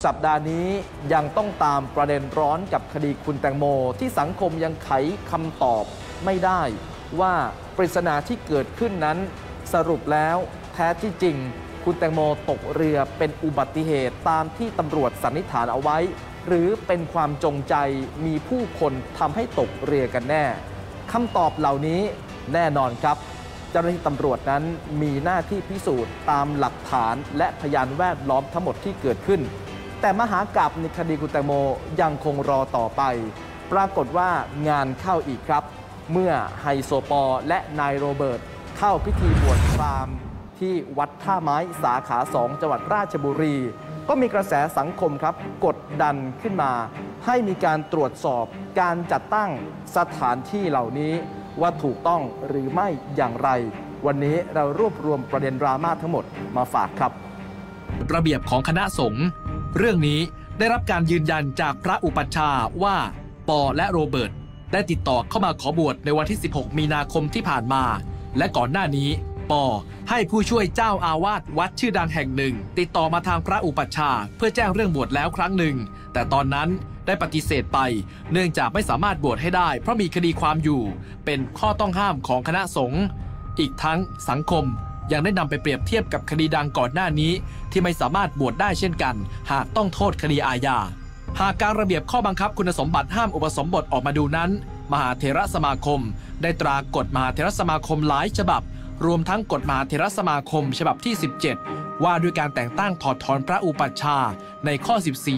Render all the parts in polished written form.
สัปดาห์นี้ยังต้องตามประเด็นร้อนกับคดีคุณแตงโมที่สังคมยังไขคำตอบไม่ได้ว่าปริศนาที่เกิดขึ้นนั้นสรุปแล้วแท้ที่จริงคุณแตงโมตกเรือเป็นอุบัติเหตุตามที่ตำรวจสันนิษฐานเอาไว้หรือเป็นความจงใจมีผู้คนทำให้ตกเรือกันแน่คำตอบเหล่านี้แน่นอนครับเจ้าหน้าที่ตำรวจนั้นมีหน้าที่พิสูจน์ตามหลักฐานและพยานแวดล้อมทั้งหมดที่เกิดขึ้นแต่มหากาพย์ในคดีคุณแตงโมยังคงรอต่อไปปรากฏว่างานเข้าอีกครับเมื่อไฮโซปอลและนายโรเบิร์ตเข้าพิธีบวชพราหมณ์ที่วัดท่าไม้สาขา2จังหวัดราชบุรีก็มีกระแสสังคมครับกดดันขึ้นมาให้มีการตรวจสอบการจัดตั้งสถานที่เหล่านี้ว่าถูกต้องหรือไม่อย่างไรวันนี้เรารวบรวมประเด็นดราม่าทั้งหมดมาฝากครับระเบียบของคณะสงฆ์เรื่องนี้ได้รับการยืนยันจากพระอุปัชฌาย์ว่าปอและโรเบิร์ตได้ติดต่อเข้ามาขอบวชในวันที่16มีนาคมที่ผ่านมาและก่อนหน้านี้ปอให้ผู้ช่วยเจ้าอาวาสวัดชื่อดังแห่งหนึ่งติดต่อมาทางพระอุปัชฌาย์เพื่อแจ้งเรื่องบวชแล้วครั้งหนึ่งแต่ตอนนั้นได้ปฏิเสธไปเนื่องจากไม่สามารถบวชให้ได้เพราะมีคดีความอยู่เป็นข้อต้องห้ามของคณะสงฆ์อีกทั้งสังคมยังได้นำไปเปรียบเทียบกับคดีดังก่อนหน้านี้ที่ไม่สามารถบวชได้เช่นกันหากต้องโทษคดีอาญาหากการระเบียบข้อบังคับคุณสมบัติห้ามอุปสมบทออกมาดูนั้นมหาเถรสมาคมได้ตรากฎมหาเถรสมาคมหลายฉบับรวมทั้งกฎมหาเถรสมาคมฉบับที่17ว่าด้วยการแต่งตั้งถอดถอนพระอุปัชฌาย์ในข้อ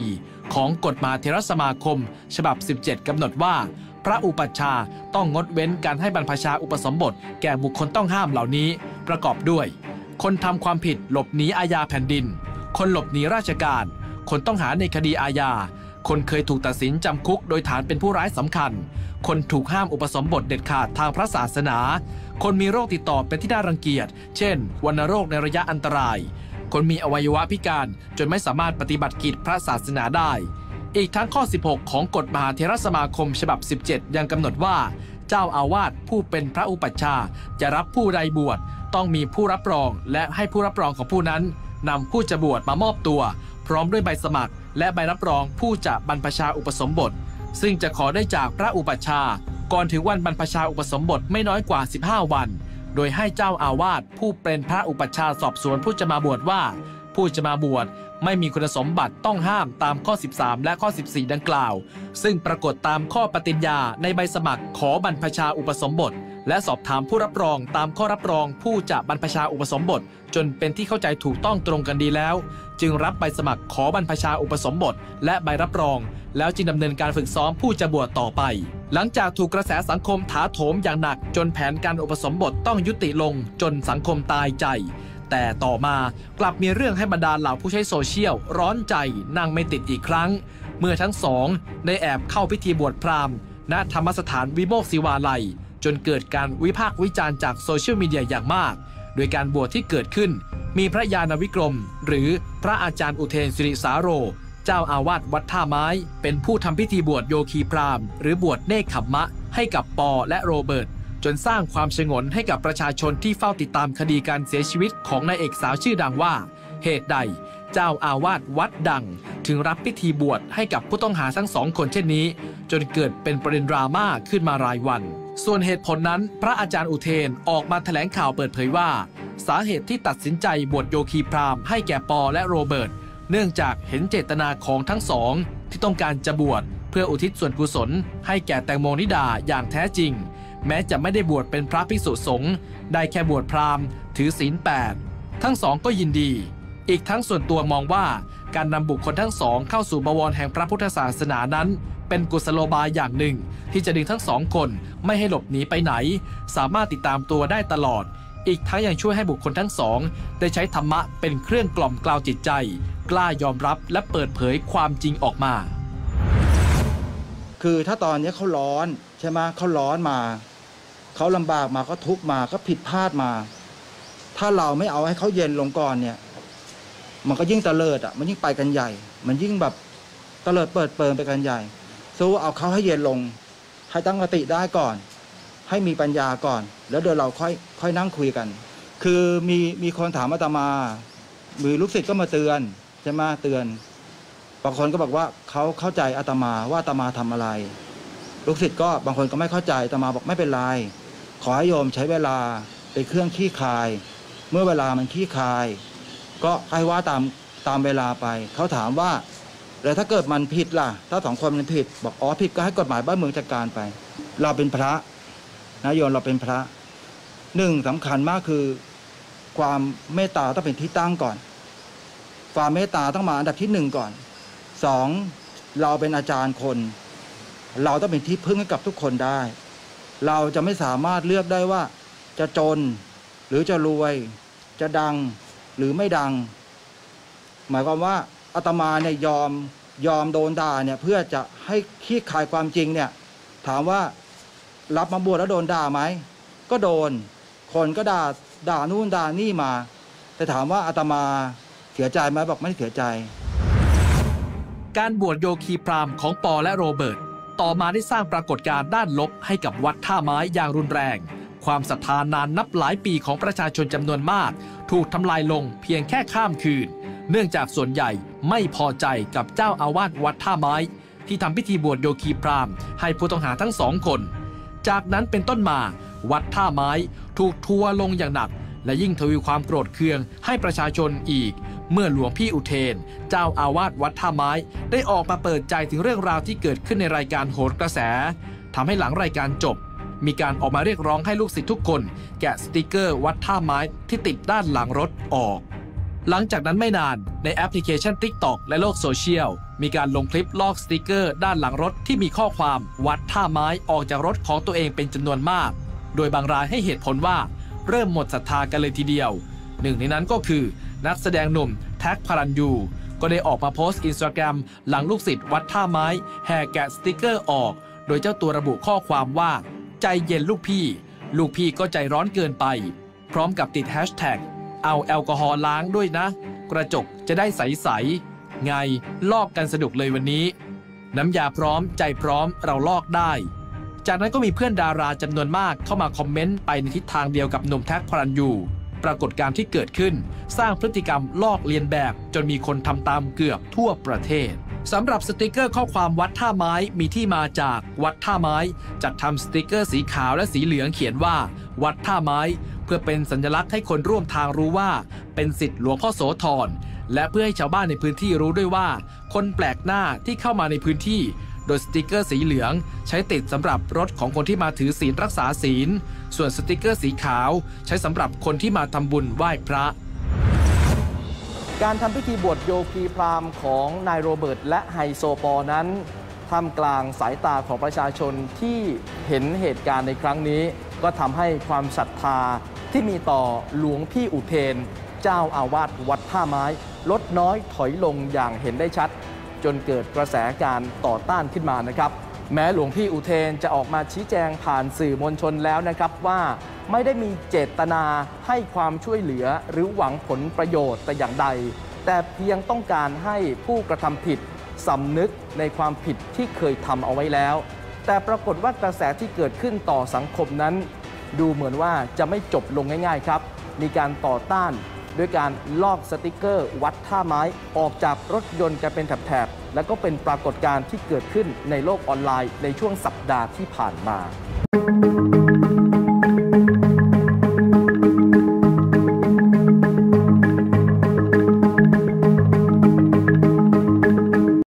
14ของกฎมหาเถรสมาคมฉบับ17กำหนดว่าพระอุปัชฌาย์ต้องงดเว้นการให้บรรพชาอุปสมบทแก่บุคคลต้องห้ามเหล่านี้ประกอบด้วยคนทำความผิดหลบหนีอาญาแผ่นดินคนหลบหนีราชการคนต้องหาในคดีอาญาคนเคยถูกตัดสินจำคุกโดยฐานเป็นผู้ร้ายสำคัญคนถูกห้ามอุปสมบทเด็ดขาดทางพระศาสนาคนมีโรคติดต่อเป็นที่น่ารังเกียจเช่นวัณโรคในระยะอันตรายคนมีอวัยวะพิการจนไม่สามารถปฏิบัติกิจพระศาสนาได้อีกทั้งข้อ16ของกฎมหาเถรสมาคมฉบับ17ยังกำหนดว่าเจ้าอาวาสผู้เป็นพระอุปัชฌาย์จะรับผู้ใดบวชต้องมีผู้รับรองและให้ผู้รับรองของผู้นั้นนำผู้จะบวชมามอบตัวพร้อมด้วยใบสมัครและใบรับรองผู้จะบรรพชาอุปสมบทซึ่งจะขอได้จากพระอุปัชฌาย์ก่อนถึงวันบรรพชาอุปสมบทไม่น้อยกว่า15วันโดยให้เจ้าอาวาสผู้เป็นพระอุปัชฌาย์สอบสวนผู้จะมาบวชว่าผู้จะมาบวชไม่มีคุณสมบัติต้องห้ามตามข้อ13และข้อ14ดังกล่าวซึ่งปรากฏตามข้อปฏิญญาในใบสมัครขอบรรพชาอุปสมบทและสอบถามผู้รับรองตามข้อรับรองผู้จะบรรพชาอุปสมบทจนเป็นที่เข้าใจถูกต้องตรงกันดีแล้วจึงรับใบสมัครขอบรรพชาอุปสมบทและใบรับรองแล้วจึงดำเนินการฝึกซ้อมผู้จะบวชต่อไปหลังจากถูกกระแสสังคมถาโถมอย่างหนักจนแผนการอุปสมบทต้องยุติลงจนสังคมตายใจแต่ต่อมากลับมีเรื่องให้บรรดาเหล่าผู้ใช้โซเชียลร้อนใจนั่งไม่ติดอีกครั้งเมื่อทั้งสองได้แอบเข้าพิธีบวชพราหมณ์ณธรรมสถานวิโมกข์ศิวาลัยจนเกิดการวิพากษ์วิจารณ์จากโซเชียลมีเดียอย่างมากโดยการบวชที่เกิดขึ้นมีพระญาณวิกรมหรือพระอาจารย์อุเทนสิริสาโรเจ้าอาวาสวัดท่าไม้เป็นผู้ทำพิธีบวชโยคีพราหมณ์หรือบวชเนกขัมมะให้กับปอและโรเบิร์ตจนสร้างความฉงนให้กับประชาชนที่เฝ้าติดตามคดีการเสียชีวิตของนายเอกสาวชื่อดังว่าเหตุใดเจ้าอาวาสวัดดังถึงรับพิธีบวชให้กับผู้ต้องหาทั้ง2 คนเช่นนี้จนเกิดเป็นประเด็นดราม่าขึ้นมารายวันส่วนเหตุผลนั้นพระอาจารย์อุเทนออกมาแถลงข่าวเปิดเผยว่าสาเหตุที่ตัดสินใจบวชโยคีพราหมณ์ให้แก่ปอและโรเบิร์ตเนื่องจากเห็นเจตนาของทั้งสองที่ต้องการจะบวชเพื่ออุทิศส่วนกุศลให้แก่แตงโมนิดาอย่างแท้จริงแม้จะไม่ได้บวชเป็นพระภิกษุสงฆ์ได้แค่บวชพราหมณ์ถือศีล8ทั้งสองก็ยินดีอีกทั้งส่วนตัวมองว่าการนำบุคคลทั้งสองเข้าสู่บวรแห่งพระพุทธศาสนานั้นเป็นกุศโลบายอย่างหนึ่งที่จะดึงทั้ง2 คนไม่ให้หลบหนีไปไหนสามารถติดตามตัวได้ตลอดอีกทั้งยังช่วยให้บุคคลทั้งสองได้ใช้ธรรมะเป็นเครื่องกล่อมกล่าวจิตใจกล้ายอมรับและเปิดเผยความจริงออกมาคือถ้าตอนนี้เขาร้อนใช่ไหมเขาร้อนมาเขาลำบากมาก็ทุกข์มาก็ผิดพลาดมาถ้าเราไม่เอาให้เขาเย็นลงก่อนเนี่ยมันก็ยิ่งเตลิดอ่ะมันยิ่งไปกันใหญ่มันยิ่งแบบเตลิดเปิดเปิงไปกันใหญ่สู้เอาเขาให้เย็นลงให้ตั้งสติได้ก่อนให้มีปัญญาก่อนแล้วเดี๋ยวเราค่อยนั่งคุยกันคือมีคนถามอาตมามีลูกศิษย์ก็มาเตือนใช่ไหมเตือนบางคนก็บอกว่าเขาเข้าใจอาตมาว่าอาตมาทำอะไรลูกศิษย์ก็บางคนก็ไม่เข้าใจอาตมาบอกไม่เป็นไรขอให้โยมใช้เวลาเป็นเครื่องขี้คายเมื่อเวลามันขี้คายก็ให้ว่าตามเวลาไปเขาถามว่าแล้วถ้าเกิดมันผิดล่ะถ้า2 คนมันผิดบอกอ๋อผิดก็ให้กฎหมายบ้านเมืองจัดการไปเราเป็นพระนะโยมเราเป็นพระ1สำคัญมากคือความเมตตาต้องเป็นที่ตั้งก่อนความเมตตาต้องมาอันดับที่1ก่อน2เราเป็นอาจารย์คนเราต้องเป็นที่พึ่งให้กับทุกคนได้เราจะไม่สามารถเลือกได้ว่าจะจนหรือจะรวยจะดังหรือไม่ดังหมายความว่าอาตมาเนี่ยยอมโดนด่าเนี่ยเพื่อจะให้ขี้คายความจริงเนี่ยถามว่ารับมาบวชแล้วโดนด่าไหมก็โดนคนก็ด่านู่นด่านี่มาแต่ถามว่าอาตมาเสียใจไหมบอกไม่เสียใจการบวชโยคีพราหมณ์ของปอและโรเบิร์ตต่อมาได้สร้างปรากฏการณ์ด้านลบให้กับวัดท่าไม้อย่างรุนแรงความศรัทธานานนับหลายปีของประชาชนจำนวนมากถูกทำลายลงเพียงแค่ข้ามคืนเนื่องจากส่วนใหญ่ไม่พอใจกับเจ้าอาวาสวัดท่าไม้ที่ทำพิธีบวชโยคีพราหมณ์ให้ผู้ต้องหาทั้ง2 คนจากนั้นเป็นต้นมาวัดท่าไม้ถูกทัวร์ลงอย่างหนักและยิ่งทวีความโกรธเคืองให้ประชาชนอีกเมื่อหลวงพี่อุเทนเจ้าอาวาสวัดท่าไม้ได้ออกมาเปิดใจถึงเรื่องราวที่เกิดขึ้นในรายการโหนกระแสทำให้หลังรายการจบมีการออกมาเรียกร้องให้ลูกศิษย์ทุกคนแกะสติกเกอร์วัดท่าไม้ที่ติดด้านหลังรถออกหลังจากนั้นไม่นานในแอปพลิเคชัน TikTok และโลกโซเชียลมีการลงคลิปลอกสติกเกอร์ด้านหลังรถที่มีข้อความวัดท่าไม้ออกจากรถของตัวเองเป็นจำนวนมากโดยบางรายให้เหตุผลว่าเริ่มหมดศรัทธากันเลยทีเดียวหนึ่งในนั้นก็คือนักแสดงหนุ่มแท็กพารันยูก็ได้ออกมาโพสต์ Instagram หลังลูกศิษย์วัดท่าไม้แห่แกะสติกเกอร์ออกโดยเจ้าตัวระบุข้อความว่าใจเย็นลูกพี่ก็ใจร้อนเกินไปพร้อมกับติดแฮชแท็กเอาแอลกอฮอล์ล้างด้วยนะกระจกจะได้ใสๆไงลอกกันสนุกเลยวันนี้น้ำยาพร้อมใจพร้อมเราลอกได้จากนั้นก็มีเพื่อนดาราจำนวนมากเข้ามาคอมเมนต์ไปในทิศทางเดียวกับหนุ่มแท็กพารันยูปรากฏการณ์ที่เกิดขึ้นสร้างพฤติกรรมลอกเลียนแบบจนมีคนทำตามเกือบทั่วประเทศสำหรับสติกเกอร์ข้อความวัดท่าไม้มีที่มาจากวัดท่าไม้จัดทำสติกเกอร์สีขาวและสีเหลืองเขียนว่าวัดท่าไม้เพื่อเป็นสัญลักษณ์ให้คนร่วมทางรู้ว่าเป็นศิษย์หลวงพ่อโสธรและเพื่อให้ชาวบ้านในพื้นที่รู้ด้วยว่าคนแปลกหน้าที่เข้ามาในพื้นที่โดยสติกเกอร์สีเหลืองใช้ติดสำหรับรถของคนที่มาถือศีลรักษาศีลส่วนสติกเกอร์สีขาวใช้สำหรับคนที่มาทำบุญไหว้พระการทำพิธีบวชโยคีพราหมณ์ของนายโรเบิร์ตและไฮโซปอนั้นท่ามกลางสายตาของประชาชนที่เห็นเหตุการณ์ในครั้งนี้ก็ทำให้ความศรัทธาที่มีต่อหลวงพี่อุเทนเจ้าอาวาสวัดท่าไม้ลดน้อยถอยลงอย่างเห็นได้ชัดจนเกิดกระแสการต่อต้านขึ้นมานะครับแม้หลวงพี่อุเทนจะออกมาชี้แจงผ่านสื่อมวลชนแล้วนะครับว่าไม่ได้มีเจตนาให้ความช่วยเหลือหรือหวังผลประโยชน์แต่อย่างใดแต่เพียงต้องการให้ผู้กระทำผิดสำนึกในความผิดที่เคยทำเอาไว้แล้วแต่ปรากฏว่ากระแสที่เกิดขึ้นต่อสังคมนั้นดูเหมือนว่าจะไม่จบลงง่ายๆครับมีการต่อต้านด้วยการลอกสติกเกอร์วัดท่าไม้ออกจากรถยนต์กันเป็นแถบๆและก็เป็นปรากฏการณ์ที่เกิดขึ้นในโลกออนไลน์ในช่วงสัปดาห์ที่ผ่านมา